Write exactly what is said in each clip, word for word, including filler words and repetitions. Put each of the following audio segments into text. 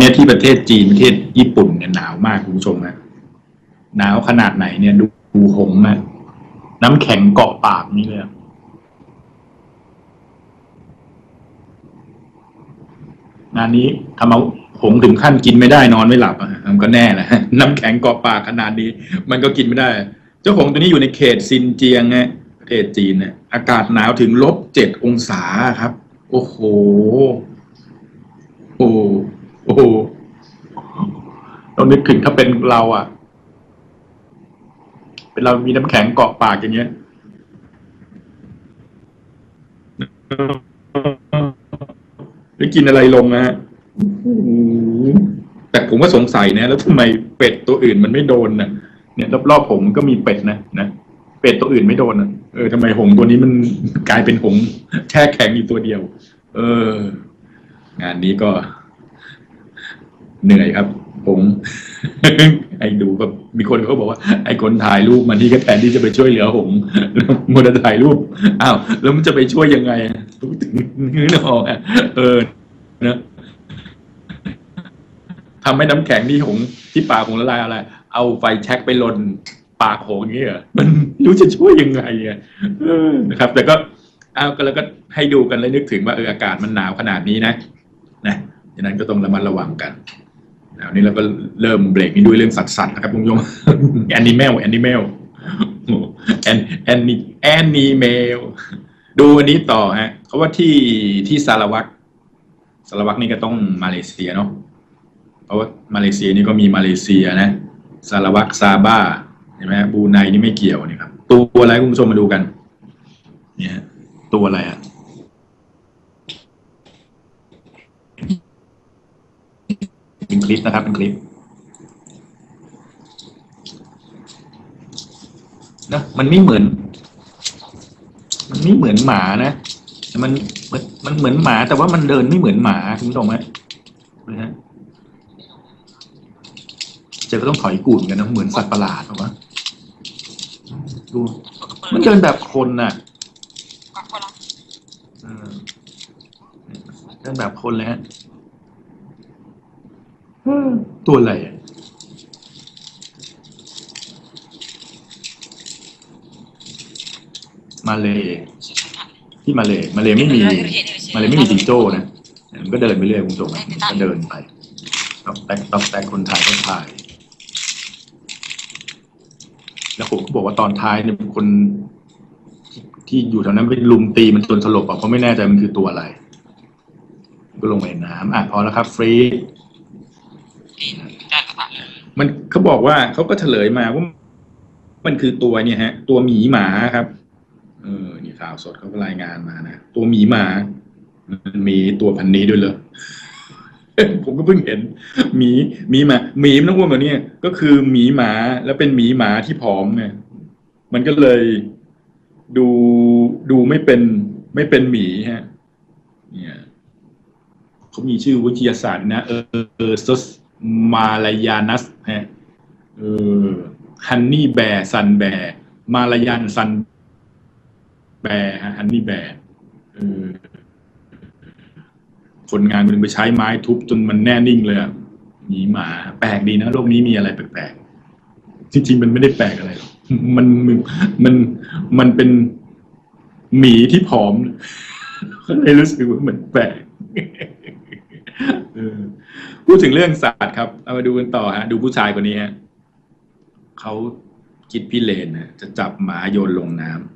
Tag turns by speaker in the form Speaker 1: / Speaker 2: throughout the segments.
Speaker 1: นี้ที่ประเทศจีนประเทศญี่ปุ่นเนี่ยหนาวมากคุณผู้ชมนะหนาวขนาดไหนเนี่ยดูดูหงส์นะน้ำแข็งเกาะปากนี่เลยงานนี้ทำเอาหงส์ถึงขั้นกินไม่ได้นอนไม่หลับอ่ะมันก็แน่แหละน้ำแข็งเกาะปากขนาดนี้มันก็กินไม่ได้เจ้าหงส์ตัวนี้อยู่ในเขตซินเจียงไงประเทศจีนเนี่ยอากาศหนาวถึงลบเจ็ดองศาครับโอ้โหโอ้โอ้เรานึกถึงถ้าเป็นเราอ่ะเป็นเรามีน้ำแข็งเกาะปากอย่างเงี้ยจะกินอะไรลงนะฮะแต่ผมก็สงสัยนะแล้วทำไมเป็ดตัวอื่นมันไม่โดนนะเนี่ยรอบๆผมมันก็มีเป็ดนะนะเป็ดตัวอื่นไม่โดนนะเออทำไมหงตัวนี้มันกลายเป็นหงแช่แข็งอยู่ตัวเดียวเอองานนี้ก็เหนื่อยครับผมไอ้ดูแบบมีคนเขาบอกว่าไอ้คนถ่ายรูปมันที่ก็แทนที่จะไปช่วยเหลือผมมัวแต่ถ่ายรูปอ้าวแล้วมันจะไปช่วยยังไงถึงนึกออกอ่ะเออนะทำให้น้ำแข็งที่หงที่ปากของละลายอะไรเอาไฟแช็กไปลนปากหงอย่างเงี้ยมันรู้จะช่วยยังไงอ่ะนะครับแต่ก็เอาก็แล้วก็ให้ดูกันแล้วนึกถึงว่าเอออากาศมันหนาวขนาดนี้นะนะฉะนั้นก็ต้องระมัดระวังกันแล้วนี้เราก็เริ่มเบรกนี้ด้วยเรื่องสัตว์สัตว์นะครับคุณผู้ชมแอนิเมลแอนิเมลแอนแอนนี่แอนิเมลดูอันนี้ต่อฮะเขาว่าที่ที่ซาลาวักซาลาวักนี่ก็ต้องมาเลเซียเนาะเพราะว่ามาเลเซียนี่ก็มีมาเลเซียนะซาลาวักซาบ้าเห็นไหมบรูไนนี่ไม่เกี่ยวนี่ครับตัวอะไรคุณผู้ชมมาดูกันเนี่ยตัวอะไรอ่ะเป็นคลิปนะครับเป็นคลิปนะมันไม่เหมือนมันไม่เหมือนหมานะแต่มันมันเหมือนหมาแต่ว่ามันเดินไม่เหมือนหมาคุณผู้ชมไหมนะฮะจะก็ต้องถอยกู่นกันนะเหมือนสัตว์ประหลาดหรอวะดูมันเดินแบบคนน่ะเดินแบบคนเลยฮะตัวอะไรอ่ะมาเลที่มาเลมาเลไม่มีมาเลไม่มีจิงโจ้นะมันก็เดินไปเรื่อยคุณผู้ชมก็เดินไปต๊อกแต๊กต๊อกแต๊กคนถ่ายก็ถ่ายแล้วผมก็บอกว่าตอนท้ายเนี่ยคนที่อยู่แถวนั้นไปลุมตีมันจนสลบอ่ะเพราะไม่แน่ใจมันคือตัวอะไรก็ลงไปน้ำอ่ะพอแล้วครับฟรีมันเขาบอกว่าเขาก็เฉลยมาว่ามันคือตัวเนี่ยฮะตัวหมีหมาครับเออนี่ข่าวสดเขาก็รายงานมานะตัวหมีหมามันมีตัวพันนี้ด้วยเลยผมก็เพิ่งเห็นหมีหมีหมาหมีมันต้องพูดแบบนี้ก็คือหมีหมาแล้วเป็นหมีหมาที่ผอมไงมันก็เลยดูดูไม่เป็นไม่เป็นหมีฮะเนี่ยเขามีชื่อวิทยาศาสตร์นะเออเออซสมาลายานัสฮะเออฮันนี่แบร์ซันแบร์มาลายันซันแบร์ฮะฮันนี่แบร์เออคนงานคนนึงไปใช้ไม้ทุบจนมันแน่นิ่งเลยอ่ะหมีหมาแปลกดีนะโลกนี้มีอะไรแปลกๆจริงๆมันไม่ได้แปลกอะไรมันมันมันเป็นหมีที่ผอมก็เลยรู้สึกว่าเหมือนแปลกพูดถึงเรื่องสัตว์ครับเอามาดูกันต่อฮะดูผู้ชายคนนี้ฮะเขาคิดพิเรนนะจะจับหมาโยนลงน้ำ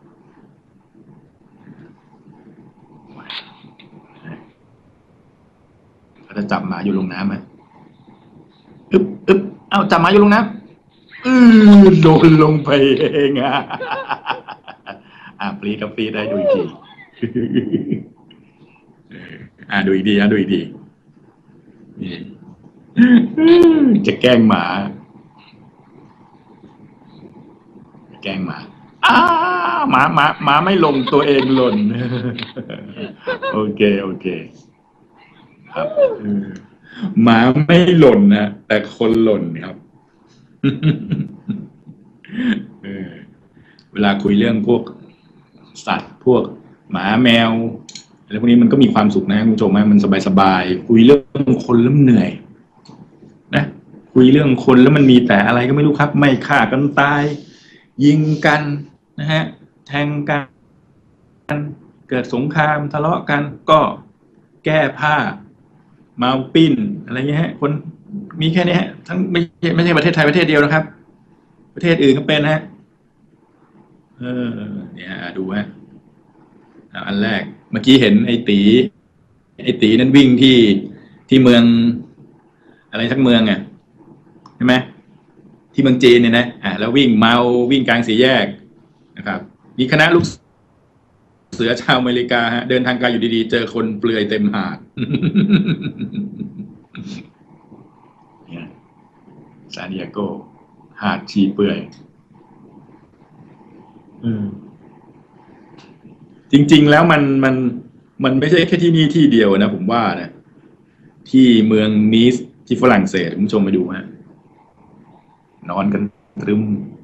Speaker 1: เขาจะจับหมาโยนลงน้ำไหมอึ๊บอึ๊บเอ้าจับหมาโยนลงน้ำอือโดนลงไปเองอ่ะอ่ะฟรีกับฟรีได้ดูอีกทีอ่ะดูอีกทีอ่ะดูอีกทีนี่จะแกล้งหมาแกล้งหมาอ้าหมาหมาหมาไม่ลงตัวเองหล่นโอเคโอเคครับหมาไม่หล่นนะแต่คนหล่นครับเวลาคุยเรื่องพวกสัตว์พวกหมาแมวอะไรพวกนี้มันก็มีความสุขนะคุณผู้ชมนะมันสบายๆคุยเรื่องคนแล้วเหนื่อยนะคุยเรื่องคนแล้วมันมีแต่อะไรก็ไม่รู้ครับไม่ฆ่ากันตายยิงกันนะฮะแทงกันเกิดสงครามทะเลาะกันก็แก้ผ้าเมาปิ้นอะไรเงี้ยฮะคนมีแค่นี้ฮะทั้งไม่ใช่ไม่ใช่ประเทศไทยประเทศเดียวนะครับประเทศอื่นก็เป็นฮะเออเนี่ยดูฮะอันแรกเมื่อกี้เห็นไอ้ตีไอ้ตีนั้นวิ่งที่ที่เมืองอะไรสักเมืองอ่ะใช่ไหมที่เมืองจีนเนี่ยนะอ่าแล้ววิ่งเมาวิ่งกลางสี่แยกนะครับมีคณะลูกเสือชาวอเมริกาฮะเดินทางไกลอยู่ดีๆเจอคนเปลือยเต็มหาดเนี่ยซานดิเอโกหาดชีเปลือยจริงๆแล้วมันมันมันไม่ใช่แค่ที่นี่ที่เดียวนะผมว่านะที่เมืองนีสที่ฝรั่งเศสคุณผู้ชมไปดูฮะนอนกันตรึม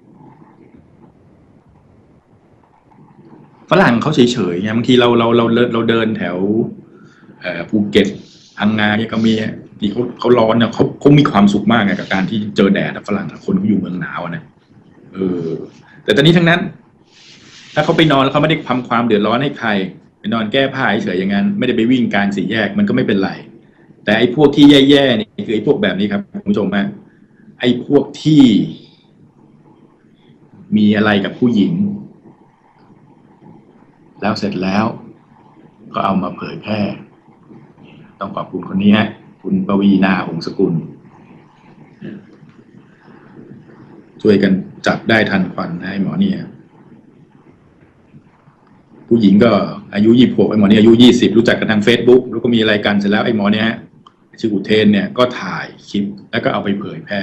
Speaker 1: ฝรั่งเขาเฉยๆไงบางทีเราเราเราเราเดินแถวภูเก็ตพังงาเนี่ยก็มีที่เขาเขาร้อนเนี่ยเขาเขามีความสุขมากไงกับการที่เจอแดดฝรั่งคนเขาอยู่เมืองหนาวนะเออแต่ตอนนี้ทั้งนั้นถ้าเขาไปนอนแล้วเขาไม่ได้ทำความเดือดร้อนให้ใครไปนอนแก้ผ้าเฉยๆอย่างนั้นไม่ได้ไปวิ่งกลางสี่แยกมันก็ไม่เป็นไรแต่ไอ้พวกที่แย่ๆนี่คือไอ้พวกแบบนี้ครับคุณผู้ชมฮะไอ้พวกที่มีอะไรกับผู้หญิงแล้วเสร็จแล้วก็เอามาเผยแพร่ต้องขอบคุณคนนี้ฮะคุณปวีณาหงสกุลช่วยกันจับได้ทันควันให้หมอเนี่ยผู้หญิงก็อายุยี่สิบหกไอ้หมอเนี่ยอายุยี่สิบรู้จักกันทาง Facebook แล้วก็มีอะไรกันเสร็จแล้วไอ้หมอเนี่ยชื่ออุเทนเนี่ยก็ถ่ายคลิปแล้วก็เอาไปเผยแพร่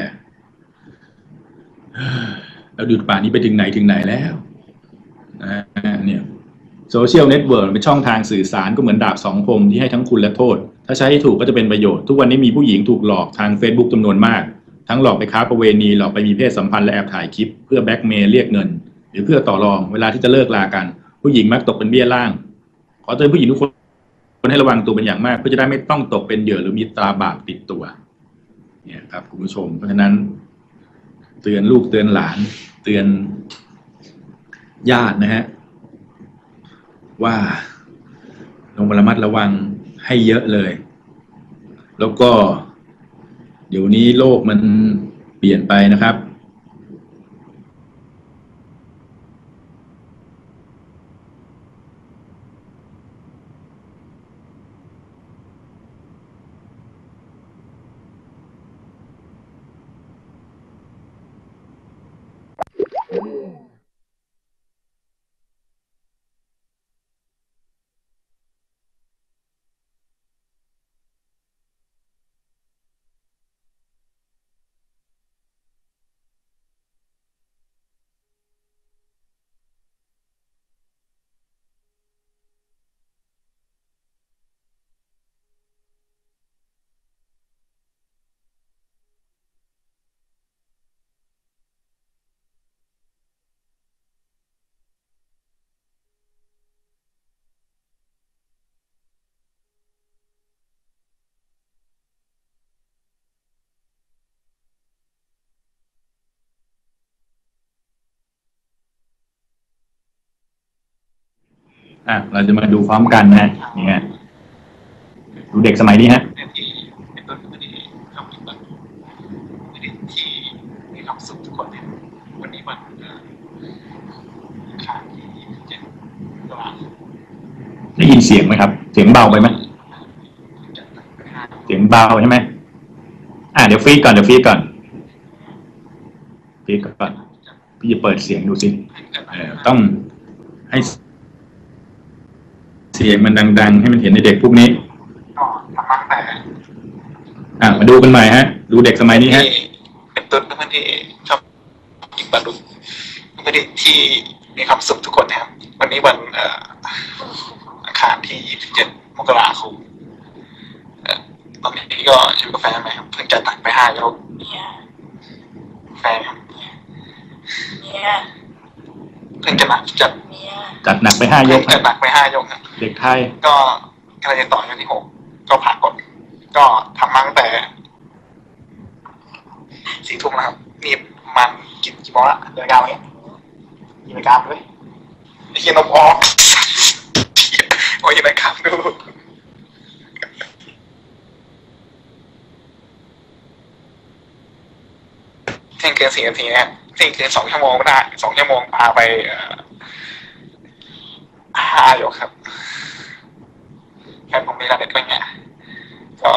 Speaker 1: แล้วดูป่านนี้ไปถึงไหนถึงไหนแล้วนะเนี่ยโซเชียลเน็ตเวิร์กเป็นช่องทางสื่อสารก็เหมือนดาบสองคมที่ให้ทั้งคุณและโทษถ้าใช้ให้ถูกก็จะเป็นประโยชน์ทุกวันนี้มีผู้หญิงถูกหลอกทาง Facebook จำนวนมากทั้งหลอกไปค้าประเวณีหลอกไปมีเพศสัมพันธ์และแอบถ่ายคลิปเพื่อแบล็กเมย์เรียกเงินหรือเพื่อต่อรองเวลาที่จะเลิกลากันผู้หญิงมักตกเป็นเบี้ยล่างขอเตือนผู้หญิงทุกคนให้ระวังตัวเป็นอย่างมากเพื่อจะได้ไม่ต้องตกเป็นเหยื่อหรือมีตราบาปติดตัวเนี่ยครับคุณผู้ชมเพราะฉะนั้นเตือนลูกเตือนหลานเตือนญาตินะฮะว่าลงมาระมัดระวังให้เยอะเลยแล้วก็เดี๋ยวนี้โลกมันเปลี่ยนไปนะครับอ่ะเราจะมาดูพร้อมกันนะนี่ฮะดูเด็กสมัยนี้ฮะที่เป็นต้นไม่ได้ทำแบบไม่ได้ที่มีความสุขทุกคนเนี่ยวันนี้วันขาดที่เจ็ดตลาดได้ยินเสียงไหมครับเสียงเบาไปไหมเสียงเบาใช่ไหมอ่ะเดี๋ยวฟีดก่อนเดี๋ยวฟีดก่อนฟีดก่อนพี่จะเปิดเสียงดูสิเออต้องให้เสียงมันดังๆให้มันเห็นในเด็กพวกนี้ก็ทำตั้งแต่อ่ะมาดูกันใหม่ฮะดูเด็กสมัยนี้ฮะเป็นต้นเพื่อนที่ชอบยิงบอลลูนเป็นเด็กที่มีความสุขทุกคนนะครับวันนี้วันอังคารที่ยี่สิบเจ็ดมกราคมตอนนี้ก็อยู่กับแฟนไหมครับเพิ่งจะตัดไปห้ายกแฟนครับเพิ่งจะหนักจัดจัดหนักไปห้ายกจัดหนักไปห้ายกครับเด็กไทยก็กำลังจะต่อกันที่หกก็ผ่านก่อน
Speaker 2: ก็ทำมาตั้งแต่สี่ทุ่มนะครับนี่มันกินกี่โมงละเดินกาวเนี่ยยิงไปกาวเลยไอ้เหี้ยนมออกโอ้ยยิงไปกาวดูเที่ยงคืนสี่นาทีนะเที่ยงคืนสองชั่วโมงได้สองชั่วโมงพาไปห้าอยู่ครับแค่ผมมีระเด็ดก็เนี่ยก็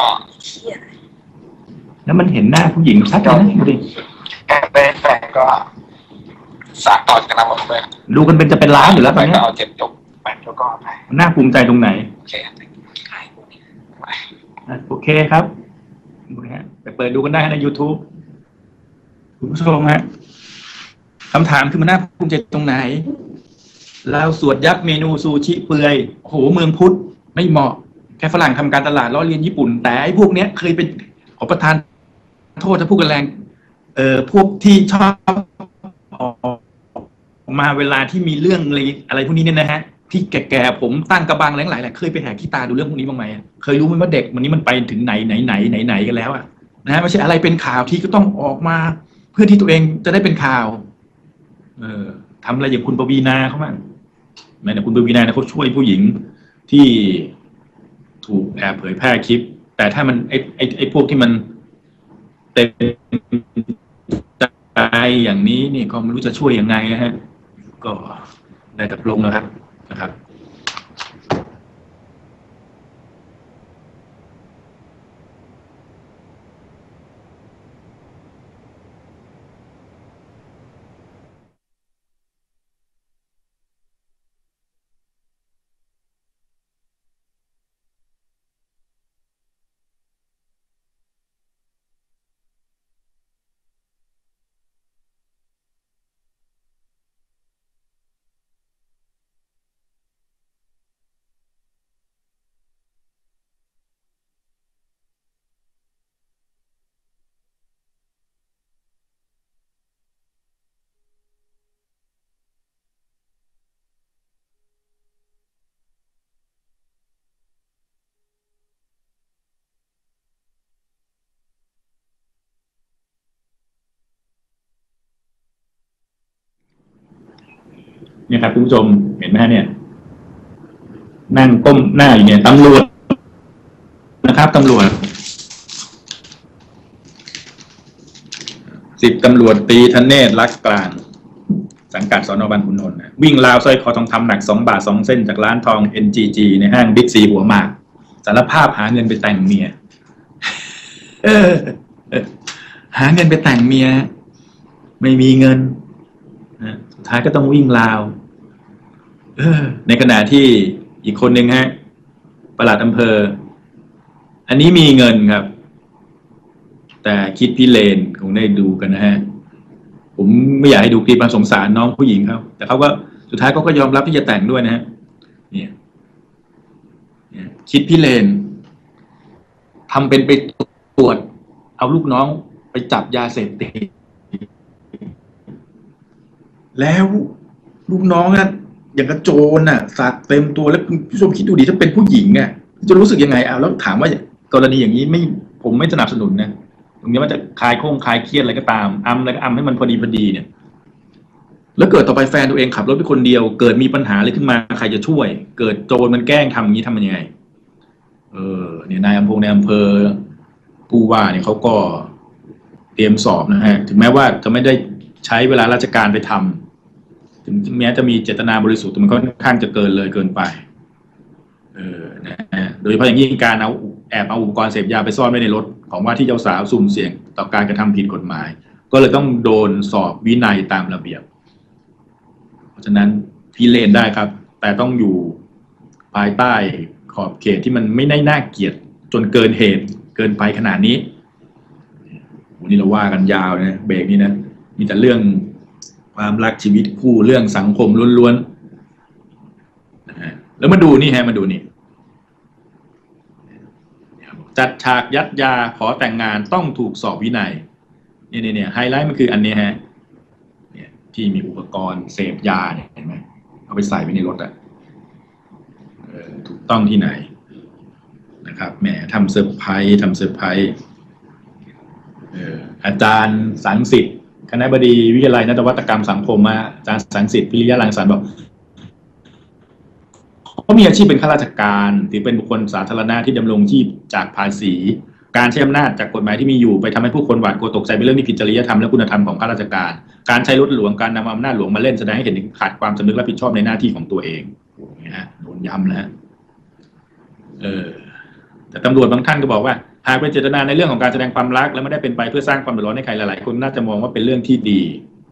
Speaker 1: แล้วมันเห็นหน้าผู้หญิงชัดเลยนะดูดิ
Speaker 2: แค่ได้แฟนก็สานต่อจากนั้นหมดเลย
Speaker 1: ดูกันเป็นจะเป็นล้านอยู่แล้วตอนนี้
Speaker 2: เอาเจ็บจบไปแล้วก็ไป
Speaker 1: น่าภูมิใจตรงไหน
Speaker 2: โอเค
Speaker 1: โอเคครับไปเปิดดูกันได้ใน YouTube คุณผู้ชมฮะคำถามคือมันน่าภูมิใจตรงไหนเราสวดยักษ์เมนูซูชิเปื่อยโหเมืองพุทธไม่เหมาะแค่ฝรั่งทำการตลาดล้อเลียนญี่ปุ่นแต่ไอ้พวกเนี้ยเคยเป็นขอประทานโทษจะพูดกันแรงเอ่อพวกที่ชอบออกมาเวลาที่มีเรื่องอะไรอะไรพวกนี้เนี่ยนะฮะที่แก่ๆผมตั้งกระบังแหลงหลายแหละเคยไปแหกขี้ตาดูเรื่องพวกนี้บ้างไหมเคยรู้ไหมว่าเด็กวันนี้มันไปถึงไหนไหนไหนไหนไหนกันแล้วอ่ะนะฮะไม่ใช่อะไรเป็นข่าวที่ก็ต้องออกมาเพื่อที่ตัวเองจะได้เป็นข่าวเออทำอะไรอย่างคุณปวีณาเขาบ้างแม้แต่คุณปวีณาเนี่ยเขาช่วยผู้หญิงที่ถูกแอบเผยแพร่คลิปแต่ถ้ามันไอ้ไอ้ไอ้พวกที่มันเต็มใจอย่างนี้นี่ก็ไม่รู้จะช่วยยังไงนะฮะก็ได้แต่ลงนะครับนะครับเนี่ยครับคุณผู้ชมเห็นไหมเนี่ยนั่งก้มหน้าอยู่เนี่ยตำรวจนะครับตำรวจสิบตำรวจตีธเนศรักกลางสังกัดสน.บางขุนนนท์วิ่งราวสร้อยคอทองคำหนักสองบาทสองเส้นจากร้านทอง เอ็น จี จี ในห้างบิ๊กซีหัวหมากสารภาพหาเงินไปแต่งเมียเออหาเงินไปแต่งเมียไม่มีเงินสุดท้ายก็ต้องวิ่งราวเออในขณะที่อีกคนหนึ่งฮะปลัดอำเภออันนี้มีเงินครับแต่คิดพิเรนคงได้ดูกันนะฮะผมไม่อยากให้ดูคลิปมาสงสารน้องผู้หญิงเขาแต่เขาก็สุดท้ายเขาก็ยอมรับที่จะแต่งด้วยนะฮะเนี่ยคิดพิเรนทำเป็นไปตรวจเอาลูกน้องไปจับยาเสพติดแล้วลูกน้องนะอย่างกระโจนน่ะสักเต็มตัวแล้วคุณผู้ชมคิดดูดิถ้าเป็นผู้หญิงอ่ะจะรู้สึกยังไงเอาแล้วถามว่ากรณีอย่างนี้ไม่ผมไม่สนับสนุนนะตรงนี้ว่าจะคลายโค้งคลายเครียดอะไรก็ตามอำอะไรก็อำให้มันพอดีพอดีเนี่ยแล้วเกิดต่อไปแฟนตัวเองขับรถไปคนเดียวเกิดมีปัญหาอะไรขึ้นมาใครจะช่วยเกิดโจรมันแกล้งทำอย่างนี้ทำมันยังไงเออเนี่ยนายอำเภอในอำเภอผู้ว่าเนี่ยเขาก็เตรียมสอบนะฮะถึงแม้ว่าจะไม่ได้ใช้เวลาราชการไปทำถึงแม้จะมีเจตนาบริสุทธิ์แต่มันค่อนข้างจะเกินเลยเกินไปเออนะฮะโดยเฉพาะอย่างยิ่งการเอาแอบเอาอุปกรณ์เสพยาไปซ่อนไว้ในรถของว่าที่เจ้าสาวสุ่มเสี่ยงต่อการกระทำผิดกฎหมายก็เลยต้องโดนสอบวินัยตามระเบียบเพราะฉะนั้นพิเรนได้ครับแต่ต้องอยู่ภายใต้ขอบเขตที่มันไม่ได้น่าเกลียดจนเกินเหตุเกินไปขนาดนี้วันนี้เราว่ากันยาวนะเบรกนี้นะมีแต่เรื่องความรักชีวิตคู่เรื่องสังคมล้วนๆนะฮะแล้วมาดูนี่ฮะมาดูนี่จัดฉากยัดยาขอแต่งงานต้องถูกสอบวินัยเนี่ยเนี่ยไฮไลท์มันคืออันนี้ฮะเนี่ยที่มีอุปกรณ์เสพยาเนี่ยเห็นไหมเอาไปใส่ไว้ในรถอ่ะถูกต้องที่ไหนนะครับแหมทำเซอร์ไพรส์ทำเซอร์ไพรส์เอออาจารย์สังสิทธิ์คณบดีวิทยาลัยนวัตกรรมสังคมอาจารย์สังสิทธิ์พิริยะรังสรรค์บอกเขามีอาชีพเป็นข้าราชการถือเป็นบุคคลสาธารณะที่ดำรงชีพจากภาษีการใช้อำนาจจากกฎหมายที่มีอยู่ไปทำให้ผู้คนหวาดกลัวตกใจเป็นเรื่องที่ผิดจริยธรรมและคุณธรรมของข้าราชการการใช้รถหลวงการนำอำนาจหลวงมาเล่นแสดงให้เห็นถึงขาดความสำนึกรับผิดชอบในหน้าที่ของตัวเองนะฮะโดนย้ำแล้วเออแต่ตำรวจบางท่านก็บอกว่าหากเป็นเจตนาในเรื่องของการแสดงความรักและไม่ได้เป็นไปเพื่อสร้างความเดือดร้อนให้ใครหลายๆคนน่าจะมองว่าเป็นเรื่องที่ดี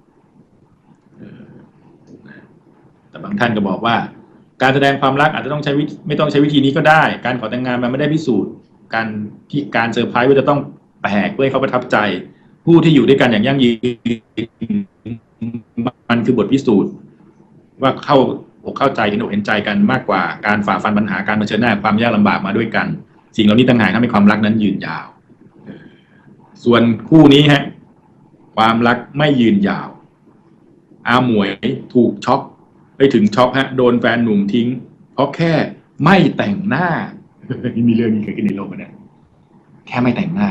Speaker 1: แต่บางท่านก็บอกว่าการแสดงความรักอาจจะต้องใช้ไม่ต้องใช้วิธีนี้ก็ได้การขอแต่งงานมันไม่ได้พิสูจน์การที่การเซอร์ไพรส์ว่าจะต้องแปลกเพื่อให้เขาประทับใจผู้ที่อยู่ด้วยกันอย่างยั่งยืนมันคือบทพิสูจน์ว่าเข้าอกเข้าใจเห็นอกเห็นใจกันมากกว่าการฝ่าฟันปัญหาการเผชิญหน้าความยากลำบากมาด้วยกันสิ่งเหล่านี้ต่างหากทำให้ความรักนั้นยืนยาวส่วนคู่นี้ฮะความรักไม่ยืนยาวอาหมวยถูกช็อกไปถึงช็อกฮะโดนแฟนหนุ่มทิ้งเพราะแค่ไม่แต่งหน้ามีเรื่องนี้เกิดขึ้นในโลกนะแค่ไม่แต่งหน้า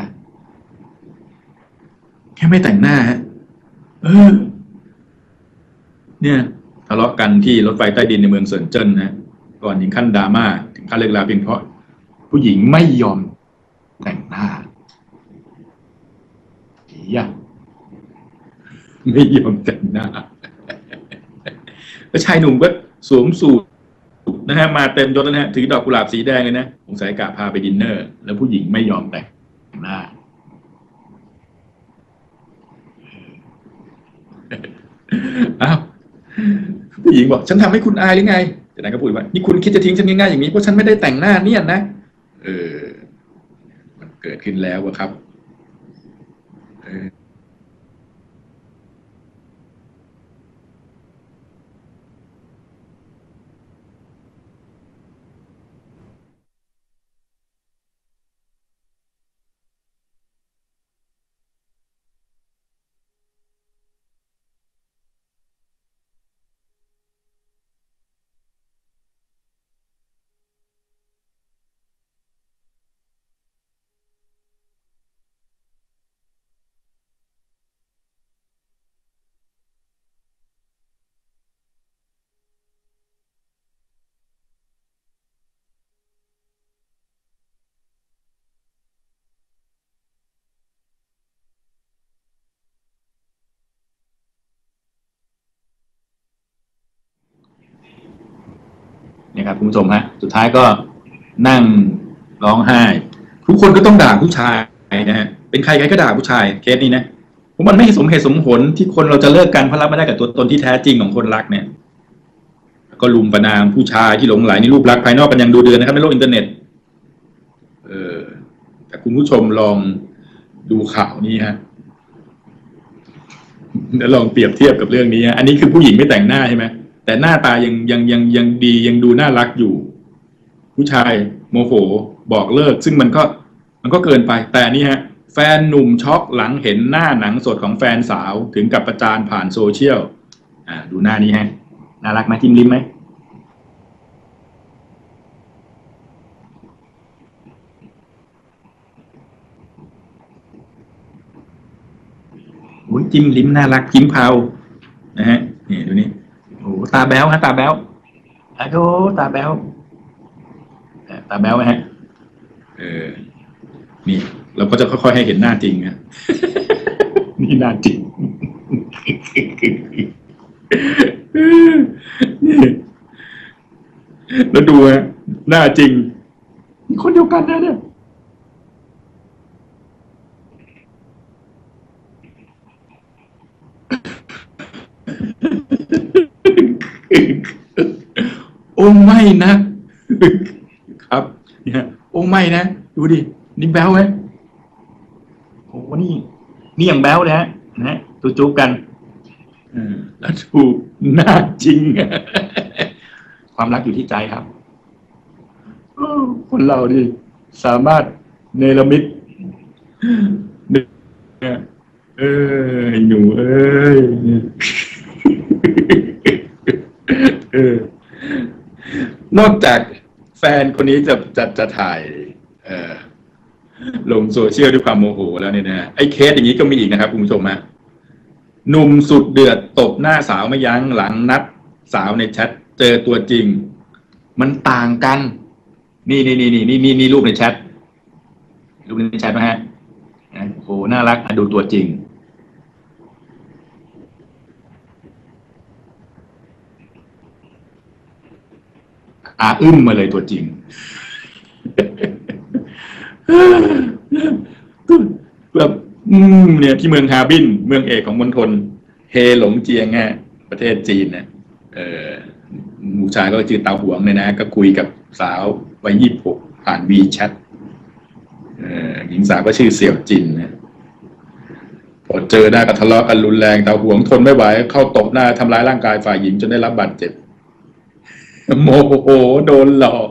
Speaker 1: แค่ไม่แต่งหน้าฮะเออเนี่ยทะเลาะกันที่รถไฟใต้ดินในเมืองเซินเจิ้นนะก่อนถึงขั้นดราม่าถึงขั้นเลิกลาเพียงเพราะผู้หญิงไม่ยอมแต่งหน้าอย่าไม่ยอมแต่งหน้าแล้วชายหนุ่มก็สวมสูทนะฮะมาเต็มยศนะฮะถือดอกกุหลาบสีแดงเลยนะสงสัยกะพาไปดินเนอร์แล้วผู้หญิงไม่ยอมแต่งหน้าอ้าวผู้หญิงบอกฉันทำให้คุณอายหรือไงจากนั้นก็พูดว่านี่คุณคิดจะทิ้งฉันง่ายๆอย่างนี้เพราะฉันไม่ได้แต่งหน้าเนี่ยนะเออมันเกิดขึ้นแล้วครับเออเนี่ยครับคุณผู้ชมฮะสุดท้ายก็นั่งร้องไห้ทุกคนก็ต้องด่าผู้ชายนะฮะเป็นใครใครก็ด่าผู้ชายเคสนี้นะผมมันไม่สมเหตุสมผลที่คนเราจะเลิกกันเพราะรับไม่ได้กับตัวตนที่แท้จริงของคนรักเนี่ยก็ลุมประณามผู้ชายที่หลงไหลในรูปลักษณ์ภายนอกกันอย่างดูเดือดนะครับในโลกอินเทอร์เน็ตเออแต่คุณผู้ชมลองดูข่าวนี้ฮะแล้วลองเปรียบเทียบกับเรื่องนี้ฮะอันนี้คือผู้หญิงไม่แต่งหน้าใช่ไหมแต่หน้าตายังยังยังยังดียังดูน่ารักอยู่ผู้ชายโมโหบอกเลิกซึ่งมันก็มันก็เกินไปแต่นี่ฮะแฟนหนุ่มช็อกหลังเห็นหน้าหนังสดของแฟนสาวถึงกับประจานผ่านโซเชียลอ่าดูหน้านี้ฮะน่ารักไหมจิ้มลิ้มไหมโอ้ยจิ้มลิ้มน่ารักจิ้มเผานะฮะนี่ดูนี่โอ้ตาแบ๊วฮะตาแบ๊วอะโธตาแบ๊วตาแบ๊วฮะเออนี่เราก็จะค่อยๆให้เห็นหน้าจริงนะนี่หน้าจริงนี่แล้วดูฮะหน้าจริงคนเดียวกันนะเนี่ยโอ้ไม่นะครับเนี่ยโอ้ไม่นะดูดินี่แบ๊วไหมโอ้นี่นี่อย่างแบ๊วเลยฮะนะจูบกันแล้วถูกหน้าจริงความรักอยู่ที่ใจครับคนเราดิสามารถเนรมิตเนี่ยเออหนูเอ้ยเออนอกจากแฟนคนนี้จะจะจะถ่ายออลงโซเชียลด้วยความโมโหแล้วเนี่ยนะไอ้เคสอย่างนี้ก็มีอีกนะครับคุณผู้ชมฮะหนุ่มสุดเดือดตบหน้าสาวไม่ยั้งหลังนัดสาวในแชทเจอตัวจริงมันต่างกันนี่นี่นี่นี่นี่นี่รูปในแชทรูปในแชทนะฮะโอ้โหน่ารักดูตัวจริงอาอึ้มมาเลยตัวจริงแบบเนี่ยที่เมืองฮาร์บินเมืองเอกของมณฑลเฮหลงเจียงฮะประเทศจีนนะเออผู้ชายก็ชื่อเตาหวงเนี่ยนะก็คุยกับสาววัยยี่สิบหกผ่านวีแชทหญิงสาวก็ชื่อเสี่ยวจินนะพอเจอหน้าก็ทะเลาะกันรุนแรงเตาหวงทนไม่ไหวเข้าตบหน้าทำร้ายร่างกายฝ่ายหญิงจนได้รับบาดเจ็บโมโหโดนหลอก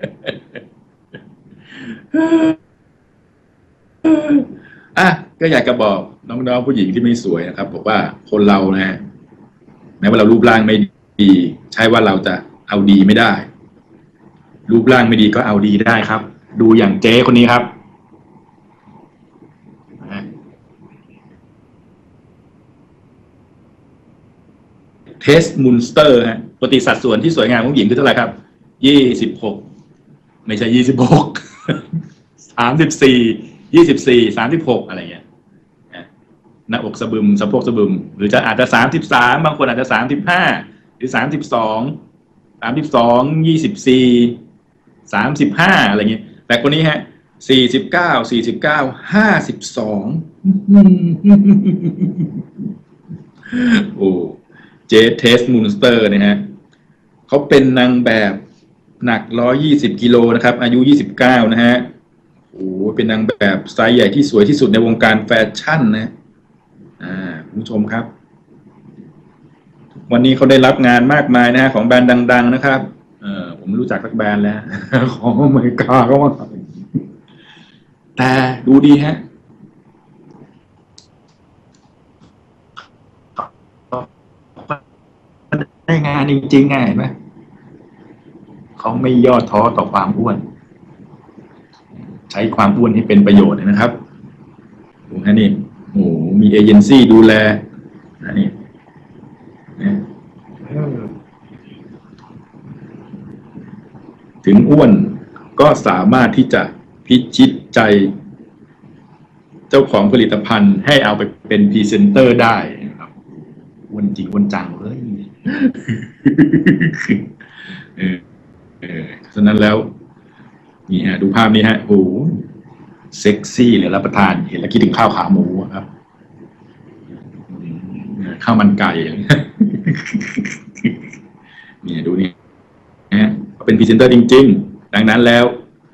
Speaker 1: อ่ะก็อยากจะบอกน้องๆผู้หญิงที่ไม่สวยนะครับบอกว่าคนเรานะแม้ว่าเรารูปร่างไม่ดีใช่ว่าเราจะเอาดีไม่ได้รูปร่างไม่ดีก็เอาดีได้ครับดูอย่างเจ๊คนนี้ครับเทสมุนสเตอร์ฮะปกติสัดส่วนที่สวยงามของหญิงคือเท่าไหร่ครับยี่สิบหกไม่ใช่ยี่สิบหกสามสิบสี่ยี่สิบสี่สามสิบหกอะไรเงี้ยหน้าอกสะบึมสะโพกสะบึมหรือจะอาจจะสามสิบสามบางคนอาจจะสามสิบห้าหรือสามสิบสองสามสิบสองยี่สิบสี่สามสิบห้าอะไรเงี้ยแต่คนนี้ฮะสี่สิบเก้าสี่สิบเก้าห้าสิบสองโอ้เจเทสมูนสเตอร์เนี่ยฮะเขาเป็นนางแบบหนักหนึ่งร้อยยี่สิบกิโลนะครับอายุยี่สิบเก้านะฮะโอ้เป็นนางแบบไซส์ใหญ่ที่สวยที่สุดในวงการแฟชั่นนะอ่าคุณผู้ชมครับวันนี้เขาได้รับงานมากมายนะฮะของแบรนด์ดังๆนะครับเออผมรู้จักสักแบรนด์แล้วของอเมริกาก็มาแต่ดูดีฮะได้งานจริงๆไงเห็นไหมเขาไม่ย่อท้อต่อความอ้วนใช้ความอ้วนให้เป็นประโยชน์นะครับโอ้โหนี่โอ้มีเอเจนซี่ดูแลอันนี้ถึงอ้วนก็สามารถที่จะพิชิตใจเจ้าของผลิตภัณฑ์ให้เอาไปเป็นพรีเซนเตอร์ได้นะครับอ้วนจริงอ้วนจังเลยเออเออฉะนั้นแล้วนี่ฮะดูภาพนี้ฮะโอ้เซ็กซี่เลยรับประทานเห็นแล้วคิดถึงข้าวขาหมูครับข้าวมันไก่นี่ดูนี่นะเป็นพรีเซนเตอร์จริงๆดังนั้นแล้ว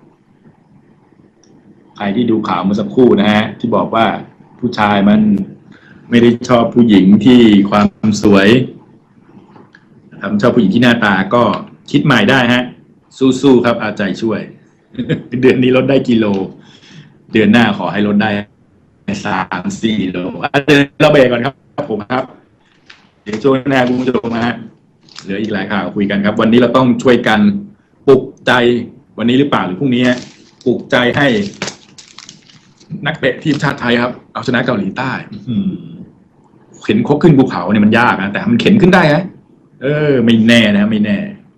Speaker 1: ใครที่ดูข่าวเมื่อสักครู่นะฮะที่บอกว่าผู้ชายมันไม่ได้ชอบผู้หญิงที่ความสวยทำชอบผู้หญิงที่หน้าตาก็คิดใหม่ได้ฮะสู้ๆครับเอาใจช่วยเดือนนี้ลดได้กิโลเดือนหน้าขอให้ลดได้สามสี่โลเดี๋ยวเราเบรกก่อนครับผมครับเดี๋ยวช่วงหน้าคุณผู้ชมนะฮะเหลืออีกหลายข่าวคุยกันครับวันนี้เราต้องช่วยกันปลุกใจวันนี้หรือเปล่าหรือพรุ่งนี้ปลุกใจให้นักเตะทีมชาติไทยครับเอาชนะเกาหลีใต้เข็นคบขึ้นภูเขาเนี่ยมันยากนะแต่มันเข็นขึ้นได้ฮะเออไม่แน่นะไม่แน่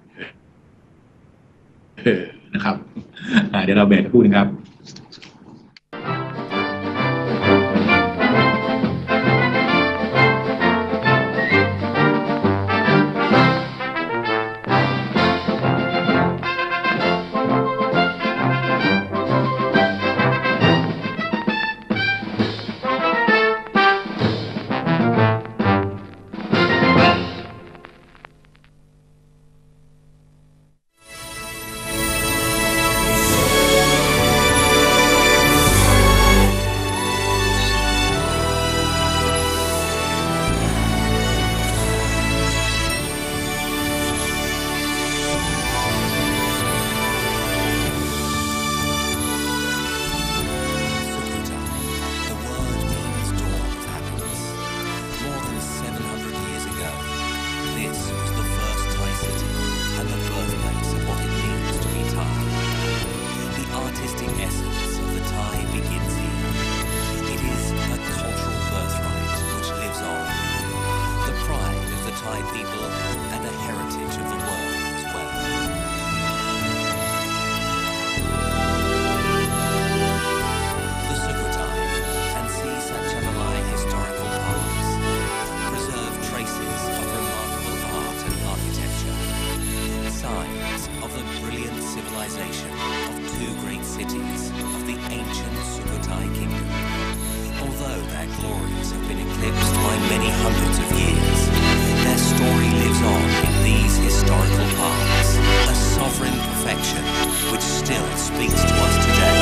Speaker 1: เออนะครับเดี๋ยวเราเบรกพูดนะครับ
Speaker 3: civilization of two great cities of the ancient Sukhothai kingdom. Although their glories have been eclipsed by many hundreds of years, their story lives on in these historical parks, a sovereign perfection which still speaks to us today.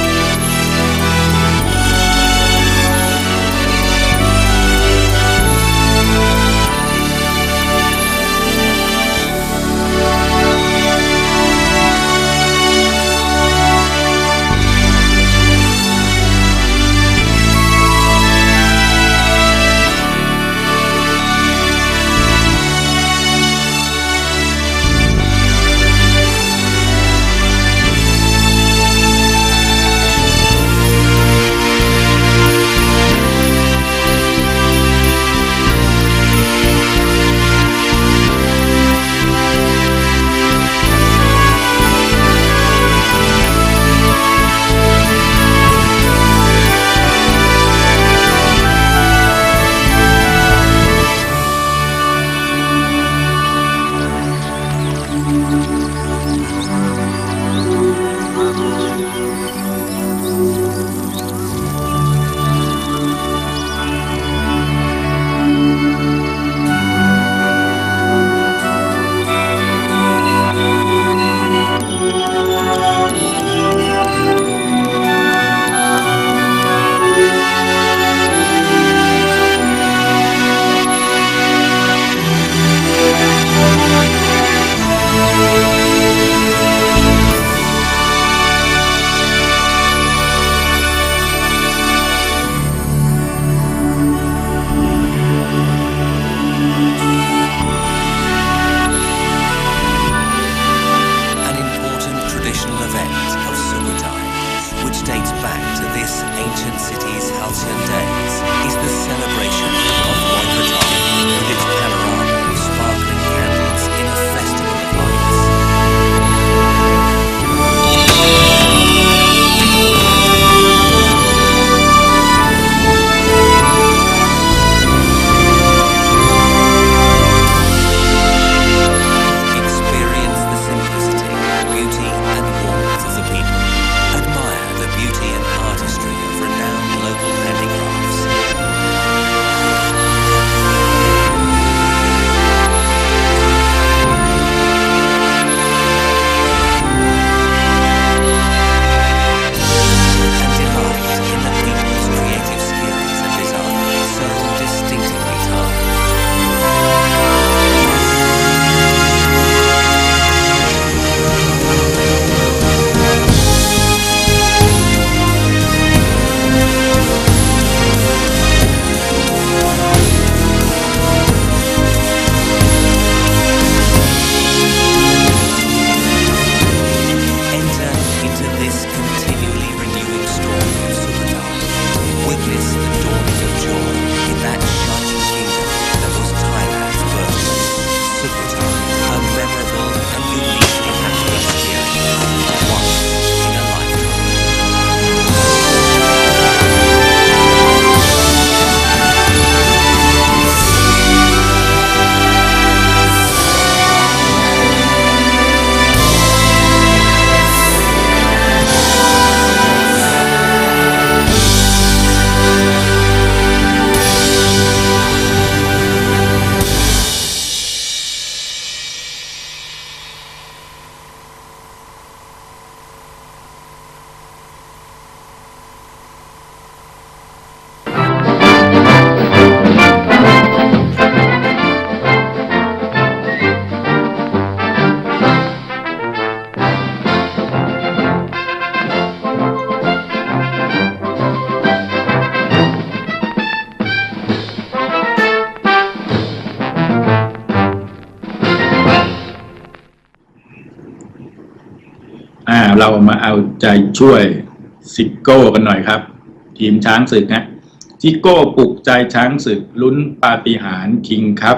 Speaker 1: เรามาเอาใจช่วยซิโก้กันหน่อยครับทีมช้างศึกนะซิโก้ปลุกใจช้างศึกลุ้นปาฏิหาริย์คิงครับ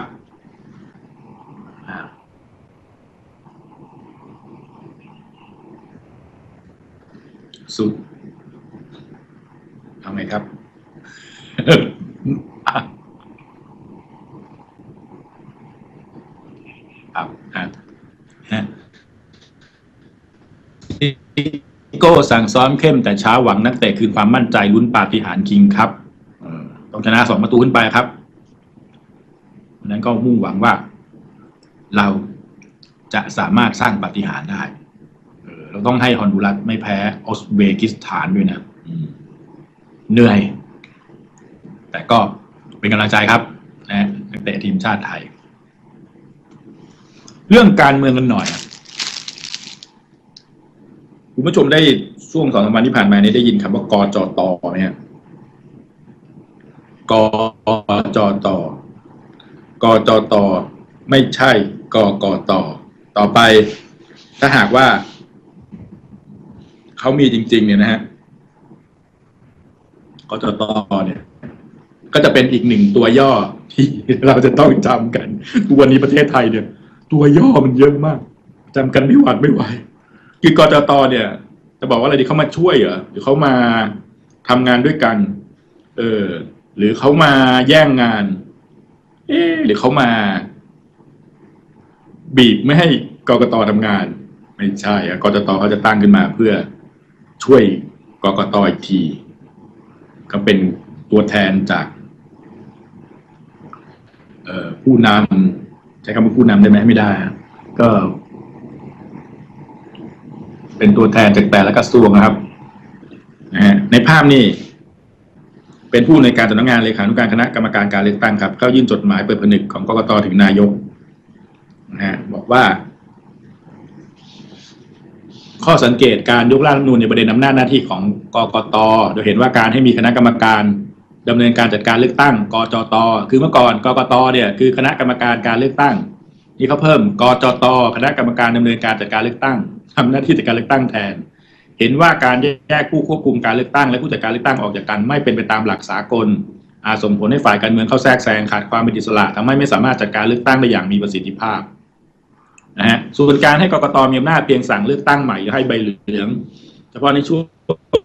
Speaker 1: สุดเอาไหมครับ ครับฮะโก้สั่งซ้อมเข้มแต่เช้าหวังนักเตะคืนความมั่นใจลุ้นปาฏิหาริย์คิงครับต้องชนะสองประตูขึ้นไปครับนั้นก็มุ่งหวังว่าเราจะสามารถสร้างปาฏิหาริย์ได้เราต้องให้ฮอนดูรัสไม่แพ้อุซเบกิสถานด้วยนะเหนื่อยแต่ก็เป็นกำลังใจครับนะนักเตะทีมชาติไทยเรื่องการเมืองกันหน่อยคุณผู้ชมได้ช่วงสองสามวันที่ผ่านมานี้ได้ยินคำว่ากจต.ไหมฮะกจต.กจต.ไม่ใช่กกต.ต่อไปถ้าหากว่าเขามีจริงๆเนี่ยนะฮะกจต.เนี่ยก็จะเป็นอีกหนึ่งตัวย่อที่เราจะต้องจำกันทุกวันนี้ประเทศไทยเนี่ยตัวย่อมันเยอะมากจำกันไม่หวาดไม่ไหวคือกจต.เนี่ยจะบอกว่าอะไรดีเขามาช่วยเหรอหรือเขามาทำงานด้วยกันเออหรือเขามาแย่งงานเออหรือเขามาบีบไม่ให้กกต.ทำงานไม่ใช่กจต.เขาจะตั้งขึ้นมาเพื่อช่วยกกต.อีกทีก็เป็นตัวแทนจากเอ่อผู้นำใช้คำว่าผู้นำได้ไหมไม่ได้ก็เป็นตัวแทนจากแต่ละกระทรวงนะครับนะฮะในภาพนี้เป็นผู้ในการสำนักงานเลขานุการคณะกรรมการการเลือกตั้งครับเข้ายื่นจดหมายเปิดผนึกของกกต.ถึงนายกนะฮะบอกว่าข้อสังเกตการยกร่างรัฐธรรมนูญในประเด็นอำนาจหน้าที่ของกกต.โดยเห็นว่าการให้มีคณะกรรมการดำเนินการจัดการเลือกตั้งกจต.คือเมื่อก่อนกกต.เนี่ยคือคณะกรรมการการเลือกตั้งนี่เขาเพิ่มกจต.คณะกรรมการดำเนินการจัดการเลือกตั้งทำหน้าที่จัดการเลือกตั้งแทนเห็นว่าการแยกผู้ควบคุมการเลือกตั้งและผู้จัดการเลือกตั้งออกจากกันไม่เป็นไปตามหลักสากลอาจส่งผลให้ฝ่ายการเมืองเข้าแทรกแซงขาดความเป็นอิสระทำให้ไม่สามารถจัดการเลือกตั้งได้อย่างมีประสิทธิภาพนะฮะส่วนการให้กกต.มีอำนาจเพียงสั่งเลือกตั้งใหม่ให้ใบเหลืองเฉพาะในช่วง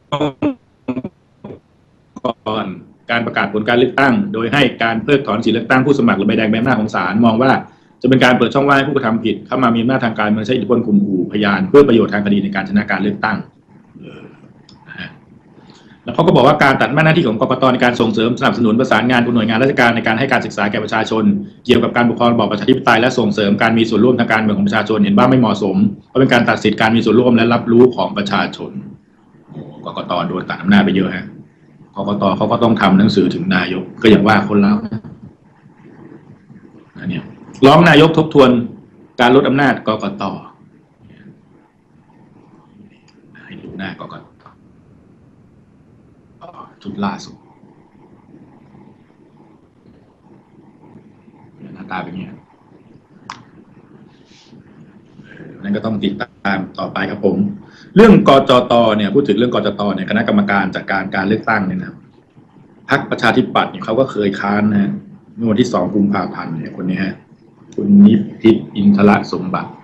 Speaker 1: ก่อนการประกาศผลการเลือกตั้งโดยให้การเพิกถอนสิทธิเลือกตั้งผู้สมัครหรือใบแดงใบหน้าของศาลมองว่าจะเป็นการเปิดช่องว่างให้ผู้กระทำผิดเข้ามามีอำนาจทางการเมืองใช้อิทธิพลข่มขู่พยานเพื่อประโยชน์ทางคดีในการชนะการเลือกตั้งแล้วเขาก็บอกว่าการตัดหน้าที่ของกกต.ในการส่งเสริมสนับสนุนประสานงานกับหน่วยงานราชการในการให้การศึกษาแก่ประชาชนเกี่ยวกับการปกครองระบอบประชาธิปไตยและส่งเสริมการมีส่วนร่วมทางการเมืองของประชาชนเห็นว่าไม่เหมาะสมเพราะเป็นการตัดสิทธิการมีส่วนร่วมและรับรู้ของประชาชนกกต.โดนตัดอำนาจไปเยอะฮะกกต.เขาก็ต้องทำหนังสือถึงนายกก็อย่างว่าคนเราเนี่ยร้องนายกทบทวนการลดอำนาจกกต.ให้ดูหน้ากกต.ชุดล่าสุดหน้าตาเป็นอย่างนี้นั่นก็ต้องติดตามต่อไปครับผมเรื่องกจต.เนี่ยพูดถึงเรื่องกจต.เนี่ยคณะกรรมการจัดการการเลือกตั้งเนี่ยนะพรรคประชาธิปัตย์เนี่ยเขาก็เคยค้านนะเมื่อวันที่สองกุมภาพันธ์เนี่ยคนนี้ฮะคุณนิพิษอินทรสมบัติ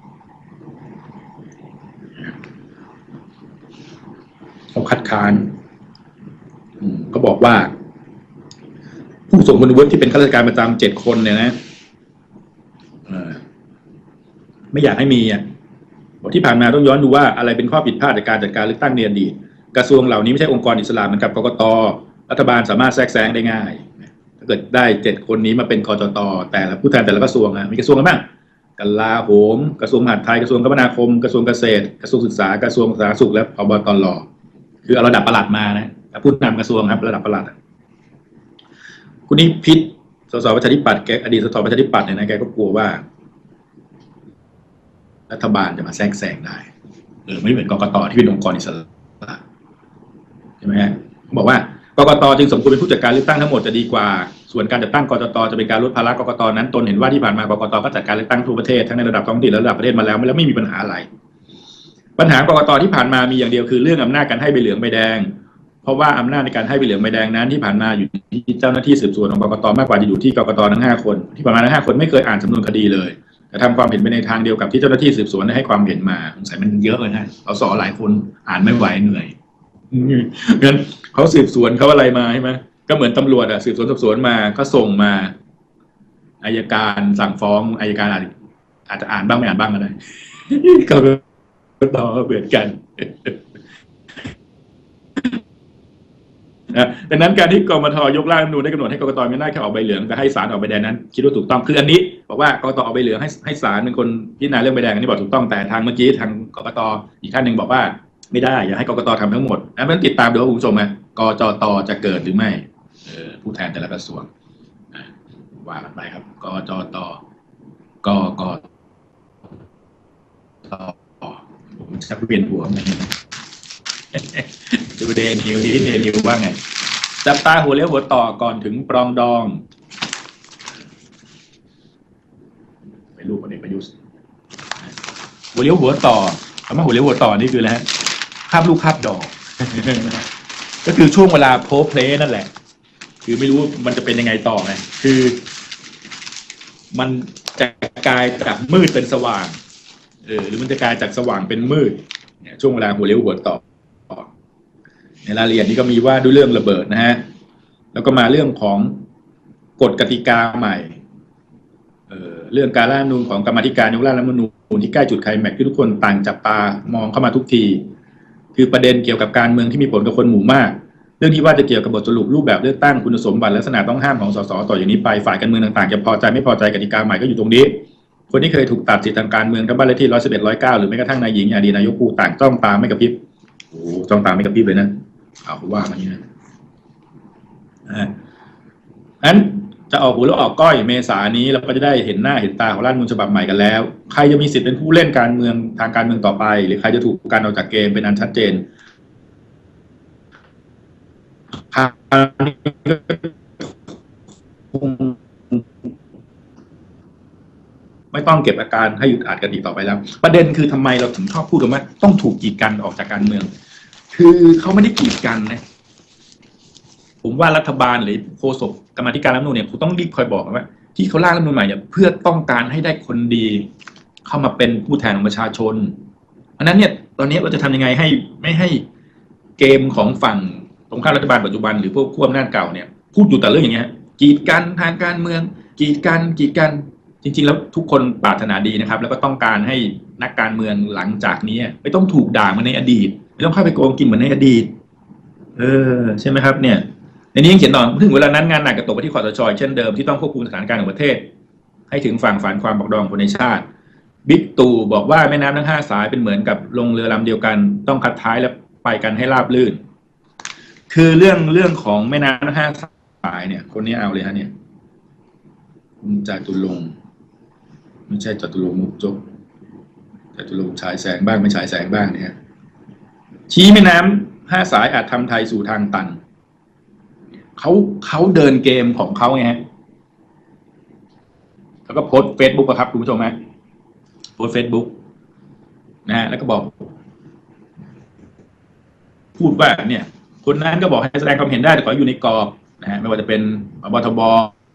Speaker 1: เขาคัดค้านเขาบอกว่าผู้ทรงคุณวุฒิที่เป็นข้าราชการประจำเจ็ดคนเนี่ยนะไม่อยากให้มีอ่ะบอกที่ผ่านมาต้องย้อนดูว่าอะไรเป็นข้อผิดพลาดในการจัดการเลือกตั้งในอดีตกระทรวงเหล่านี้ไม่ใช่องค์กรอิสระเหมือนกับกกต.รัฐบาลสามารถแทรกแซงได้ง่ายถ้าเกิดได้เจ็ดคนนี้มาเป็นกจต.แต่ละผู้แทนแต่ละกระทรวงนะมีกระทรวงอะไรบ้างกลาโหมกระทรวงมหาดไทยกระทรวงคมนาคมกระทรวงเกษตรกระทรวงศึกษากระทรวงสาธารณสุขและผบ.ตร.คือเอาระดับปลัดมานะผู้นำกระทรวงครับระดับปลัดคุณนิพิษสสประชาธิปัตย์แกอดีตสสประชาธิปัตย์เนี่ยนะแกก็กลัวว่ารัฐบาลจะมาแทรกแซงได้เออไม่เหมือนกกต.ที่เป็นองค์กรอิสระใช่ไหมฮะบอกว่ากกต.จึงสมควรเป็นผู้จัดการเลือกตั้งทั้งหมดจะดีกว่าส่วนการจัดตั้งกจต.จะเป็นการลดภาระกกต.นั้นตนเห็นว่าที่ผ่านมากกต.ก็จัดการเลือกตั้งทั่วประเทศทั้งในระดับท้องถิ่นและระดับประเทศมาแล้วแล้วไม่มีปัญหาอะไรปัญหากกต.ที่ผ่านมามีอย่างเดียวคือเรื่องอำนาจการให้ใบเหลืองใบแดงเพราะว่าอำนาจในการให้ใบเหลืองใบแดงนั้นที่ผ่านมาอยู่ที่เจ้าหน้าที่สืบสวนของกกต.มากกว่าจะอยู่ที่กกต.ทั้งห้าคนที่ผ่านมาทั้งห้าคนไม่เคยอ่านสำนวนคดีเลยแต่ทำความเห็นไปในทางเดียวกับที่เจ้าหน้าที่สืบสวนได้ให้ความเห็นมาสงสัยมันเยอะเลยนะสสหลายคนอ่านไม่ไหวเหนื่อยงั้นเขาสืบสวนเขาอะไรมาใช่ไหมก็เหมือนตำรวจอะสืบสวนสอบสวนมาก็ส่งมาอัยการสั่งฟ้องอัยการอาจจะอ่านบ้างไม่อ่านบ้างก็ได้เขาตเหมือนกันนะดังนั้นการที่กมธยกร่างรัฐธรรมนูญได้กำหนดให้กกตมีหน้าแค่ออกใบเหลืองแต่ให้ศาลออกใบแดงนั้นคิดว่าถูกต้องคืออันนี้บอกว่ากกตออกใบเหลืองให้ให้ศาลเป็นคนพิจารณาเรื่องใบแดงอันนี้บอกถูกต้องแต่ทางเมื่อกี้ทางกกตอีกท่านหนึ่งบอกว่าไม่ได้อย่าให้กกตทำทั้งหมดนะเพราะฉะนั้นติดตามดูว่าคุณผู้ชมนะกจตจะเกิดหรือไม่ผู้แทนแต่ละกระทรวงว่ากันไปครับกจตกกตผมชักเวียนหัวมันดูเดนิวที่เดนิวว่าไงจับตาหัวเลี้ยวหัวต่อก่อนถึงปรองดองไปรูปพลเอกประยุทธ์หัวเลี้ยวหัวต่อคำว่าหัวเลี้ยวหัวต่อนี่คืออะไรฮะคาบลูกคาบดอกก็คือช่วงเวลาโพเพลนั่นแหละคือไม่รู้มันจะเป็นยังไงต่อไงคือมันจะกลายจากมืดเป็นสว่างเออหรือมันจะกลายจากสว่างเป็นมืดเนี่ยช่วงเวลาหัวเลี้ยวหัวต่อในรายละเอียดนี้ก็มีว่าด้วยเรื่องระเบิดนะฮะแล้วก็มาเรื่องของกฎกติกาใหม่เอ่อเรื่องการร่างรัฐธรรมนูญของกรรมาธิการยกร่างรัฐธรรมนูญที่ใกล้จุดไคลแม็กซ์ที่ทุกคนต่างจับตามองเข้ามาทุกทีคือประเด็นเกี่ยวกับการเมืองที่มีผลกับคนหมู่มากเรื่องที่ว่าจะเกี่ยวกับบทสรุปรูปแบบเลือกตั้งคุณสมบัติลักษณะต้องห้ามของสสต่ออย่างนี้ไปฝ่ายการเมืองต่างๆจะพอใจไม่พอใจกติกาใหม่ก็อยู่ตรงนี้คนที่เคยถูกตัดสิทธิทางการเมืองทั้งบ้านเลขที่หนึ่งร้อยสิบเอ็ด หนึ่งร้อยเก้าหรือแม้กระทั่งนายหญิงอดีตนายกปูต่างจ้องตาไม่กระพริบโอ้จ้องตาไม่กระพริบเลยนะเอาว่ามันนี้นะอันจะออกหูแล้วออกก้อยเมษายนนี้เราก็จะได้เห็นหน้าเห็นตาของรัฐธรรมนูญฉบับใหม่กันแล้วใครจะมีสิทธิ์เป็นผู้เล่นการเมืองทางการเมืองต่อไปหรือใครจะถูกการออกจากเกมเป็นอันชัดเจนไม่ต้องเก็บอาการให้หยุดอัดกันอีกต่อไปแล้วประเด็นคือทำไมเราถึงชอบพูดกันว่าต้องถูกกีดกันออกจากการเมืองคือเขาไม่ได้กีดกันนะผมว่ารัฐบาลหรือโฆษกกรรมาธิการรัฐธรรมนูญเนี่ยคุณต้องรีบคอยบอกว่าที่เขาร่างรัฐธรรมนูญใหม่เนี่ยเพื่อต้องการให้ได้คนดีเข้ามาเป็นผู้แทนของประชาชนเพราะนั้นเนี่ยตอนนี้เราจะทำยังไงให้ไม่ให้เกมของฝั่งตรงข้ามรัฐบาลปัจจุบันหรือพวกขั้วอำนาจเก่าเนี่ยพูดอยู่แต่เรื่องอย่างเงี้ยกีดกันทางการเมืองกีดกันกีดกันจริงๆแล้วทุกคนปรารถนาดีนะครับแล้วก็ต้องการให้นักการเมืองหลังจากนี้ไม่ต้องถูกด่าเหมือนในอดีตไม่ต้องเข้าไปโกงกินเหมือนในอดีตเออใช่ไหมครับเนี่ยในนี้ยังเขียนต่อถึงเวลานั้นงานหนักกระตกไปที่คสช.เช่นเดิมที่ต้องควบคุมสถานการณ์ของประเทศให้ถึงฝั่งฝันความปกครองคนในชาติบิ๊กตู่บอกว่าแม่น้ำทั้งห้าสายเป็นเหมือนกับลงเรือลำเดียวกันต้องคัดท้ายและไปกันให้ราบรื่นคือเรื่องเรื่องของแม่น้ำทั้งห้าสายเนี่ยคนนี้เอาเลยฮะเนี่ยคุณจตุรงค์ไม่ใช่จตุรงค์มุกจกจตุรงค์ฉายแสงบ้างไม่ฉายแสงบ้างเนี่ยชี้แม่น้ำห้าสายอาจทำไทยสู่ทางตันเขาเขาเดินเกมของเขาไงฮะแล้วก็โพสเฟซบุ๊กครับคุณผู้ชมฮะโพสเฟซบุ๊กนะฮะแล้วก็บอกพูดว่าเนี่ยคนนั้นก็บอกให้แสดงความเห็นได้แต่ขออยู่ในกรอบนะฮะไม่ว่าจะเป็นบทบ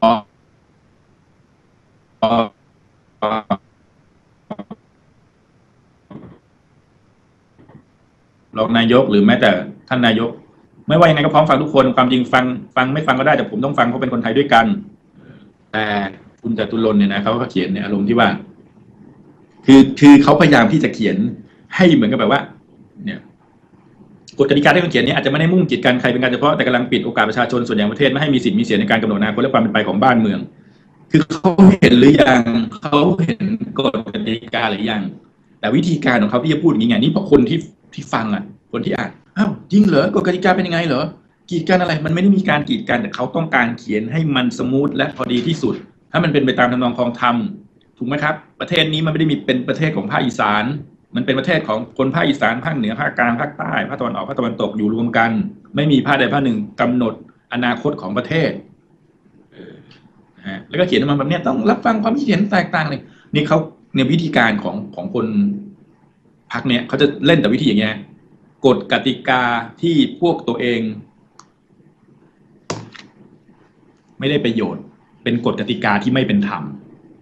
Speaker 1: รองนายกหรือแม้แต่ท่านนายกไม่ว่ายังไงก็พร้อมฟังทุกคนความจริงฟังฟังไม่ฟังก็ได้แต่ผมต้องฟังเพราะเป็นคนไทยด้วยกันแต่คุณจตุรนต์เนี่ยนะเขาก็เขียนในอารมณ์ที่ว่าคือคือเขาพยายามที่จะเขียนให้เหมือนกับแบบว่าเนี่ยกฎกติกาที่เขาเขียนนี้อาจจะไม่ได้มุ่งกีดกันใครเป็นการเฉพาะแต่กำลังปิดโอกาสประชาชนส่วนใหญ่ประเทศไม่ให้มีสิทธิ์มีเสียงในการกำหนดอนาคตและความเป็นไปของบ้านเมืองคือเขาเห็นหรือยังเขาเห็นกฎกติกาหรือยังแต่วิธีการของเขาที่จะพูดอย่างนี้ไงนี่เพราะคนที่ที่ฟังอ่ะคนที่อ่านอ้าวจริงเหรอกฎกติกาเป็นยังไงเหรอกีดกันอะไรมันไม่ได้มีการกีดกันแต่เขาต้องการเขียนให้มันสมูทและพอดีที่สุดถ้ามันเป็นไปตามทำนองคลองธรรมถูกไหมครับประเทศนี้มันไม่ได้มีเป็นประเทศของภาคอีสานมันเป็นประเทศของคนภาคอีสานภาคเหนือภาคกลางภาคใต้ภาคตะวันออกภาคตะวันตกอยู่รวมกันไม่มีภาคใดภาคหนึ่งกำหนดอนาคตของประเทศนะฮะแล้วก็เขียนมาแบบนี้ต้องรับฟังความคิดเห็นแตกต่างเลยนี่เขาเนี่ยวิธีการของของคนพรรคเนี่ยเขาจะเล่นแต่วิธีอย่างเงี้ยกฎกติกาที่พวกตัวเองไม่ได้ประโยชน์เป็นกฎกติกาที่ไม่เป็นธรรม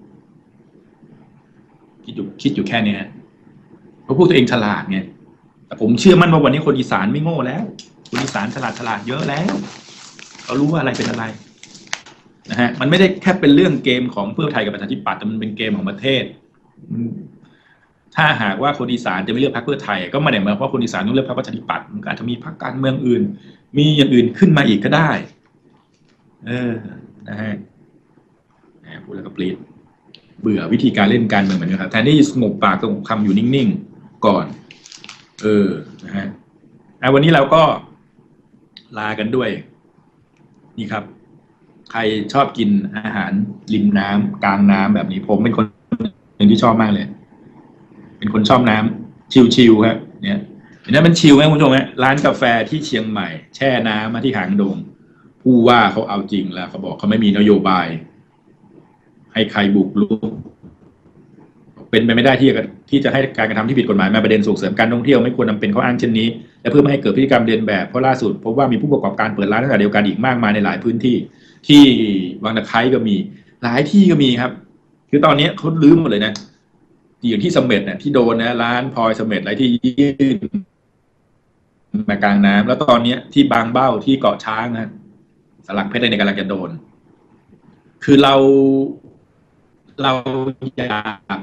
Speaker 1: คิดอยู่คิดอยู่แค่นี้เพราะพวกตัวเองฉลาดไงแต่ผมเชื่อมั่นว่าวันนี้คนอีสานไม่โง่แล้วคนอีสานฉลาดฉลาดเยอะแล้วเขารู้ว่าอะไรเป็นอะไรนะฮะมันไม่ได้แค่เป็นเรื่องเกมของเพื่อไทยกับประชาธิปัตย์แต่มันเป็นเกมของประเทศถ้าหากว่าคนอีสานจะไม่เลือกพรรคเพื่อไทยก็ไม่ได้หมายความว่าคนอีสานต้องเลือกพรรคประชาธิปัตย์มันอาจจะมีพรรคการเมืองอื่นมีอย่างอื่นขึ้นมาอีกก็ได้เออนะฮะพูดแล้วก็ปลีดเบื่อวิธีการเล่นการเมืองเหมือนกันครับแทนที่สงบปากสงบคำอยู่นิ่งๆก่อนเออนะฮะวันนี้เราก็ลากันด้วยนี่ครับใครชอบกินอาหารริมน้ำกลางน้ำแบบนี้ผมเป็นคนหนึ่งที่ชอบมากเลยเป็นคนชอบน้ำชิลๆครับเนี่ยเห็นไหมมันชิลไหมคุณผู้ชมฮะร้านกาแฟที่เชียงใหม่แช่น้ำมาที่หางดงผู้ว่าเขาเอาจริงแล้วเขาบอกเขาไม่มีนโยบายให้ใครบุกรุกเป็นไปไม่ได้ที่จะที่จะให้การกระทำที่ผิดกฎหมายมาประเด็นส่งเสริมการท่องเที่ยวไม่ควรนำเป็นข้ออ้างเช่นนี้และเพื่อไม่ให้เกิดพฤติกรรมเลียนแบบเพราะล่าสุดพบว่ามีผู้ประกอบการเปิดร้านลักษณะเดียวกันอีกมากมายในหลายพื้นที่ที่วังตะไคร้ก็มีหลายที่ก็มีครับคือตอนนี้เขาลื้อหมดเลยนะอย่างที่เสม็ดเนี่ยที่โดนนะร้านพลอยเสม็ดอะไรที่ยื่นมากลางน้ำแล้วตอนนี้ที่บางเบ้าที่เกาะช้างนะสลักเพชรในกำลังจะโดนคือเราเราอยาก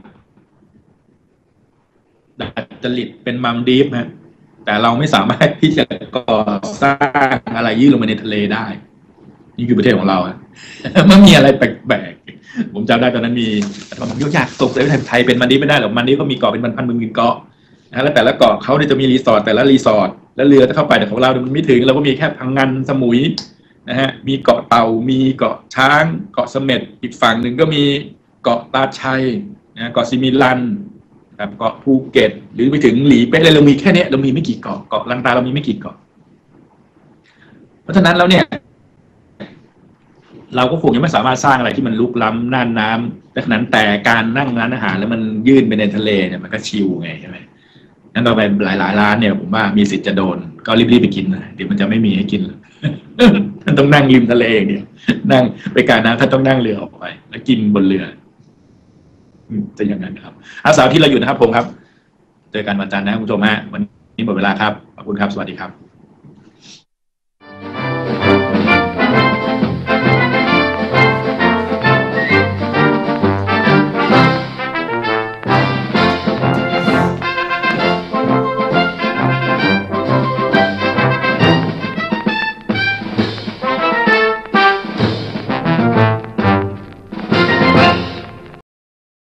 Speaker 1: ดัดจริตเป็นมัมดีฟฮะแต่เราไม่สามารถที่จะก่อสร้างอะไรยื่นลงมาในทะเลได้นี่คือประเทศของเราอะมันมีอะไรแปลกๆผมจำได้ตอนนั้นมีผมยกอยากตกเลยไทยเป็นมันดีไม่ได้หรอกมันดีก็มีเกาะเป็นพันๆหมื่นเกาะนะแล้วแต่ละเกาะเขาเนี่ยจะมีรีสอร์ทแต่ละรีสอร์ทแล้วเรือจะเข้าไปแต่ของเรามันไม่ถึงเราก็มีแค่พังงานสมุยนะฮะมีเกาะเต่ามีเกาะช้างเกาะเสม็ดอีกฝั่งหนึ่งก็มีเกาะตาชัยนะเกาะซิมิลันแบบเกาะภูเก็ตหรือไปถึงหลีเป๊ะเลยเรามีแค่นี้เรามีไม่กี่เกาะเกาะลันตาเรามีไม่กี่เกาะเพราะฉะนั้นแล้วเนี่ยเราก็คงยังไม่สามารถสร้างอะไรที่มันลุกล้ำน่านน้ำดังนั้นแต่การนั่งร้านอาหารแล้วมันยื่นไปในทะเลเนี่ยมันก็ชิลไงใช่ไหมนั้นต่อไปหลายๆร้านเนี่ยผมว่ามีสิทธิ์จะโดนก็รีบๆไปกินนะเดี๋ยวมันจะไม่มีให้กินท่านต้องนั่งริมทะเลอย่างเดียวนั่งไปกลางน้ำท่านต้องนั่งเรือออกไปแล้วกินบนเรือจะอย่างนั้นครับอาสาวที่เราอยู่นะครับผมครับเจอกันวันจันทร์นะคุณผู้ชมฮะวันนี้หมดเวลาครับขอบคุณครับสวัสดีครับ